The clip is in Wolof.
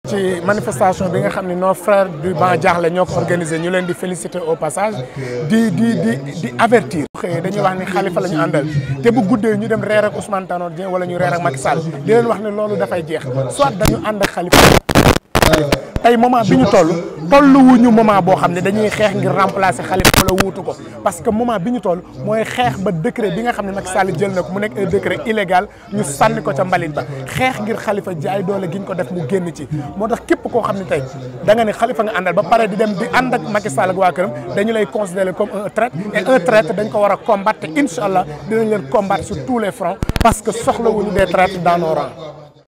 ci manifestation bi nga xam ne nos frères du Ban Diakhla ñoo ko organisé ñu leen di féliciter au passage di avertir. dañuy wax ni Khalifa la ñu àndal te bu guddee ñu dem reer ak Ousmane Tanor Dieng wala ñu reer ak Macky Sall di leen wax ne loolu dafay jeex soit dañu ànd ak Khalifa. tey moment bi ñu tolluwuñu moment boo xam ne dañuy xeex ngir remplacer Khalifa wala wuutu ko parce que moment bi ñu toll mooy xeex ba décret bi nga xam ne Macky Sall jël na ko mu nekk un décret illégal ñu sànni ko ca mbalit ba xeex ngir Khalifa jaay doole gi ñu ko def mu génn ci moo tax képp koo xam ne tey da nga ne Khalifa nga àndal ba pare di dem di ànd ak Macky Sall ak waa këram dañu lay considérer comme un traître et un traître dañ ko war a combattre te incha allah dinañ leen combattre sur tous les fronts parce que soxlawuñu des traîtres dans nos rangs.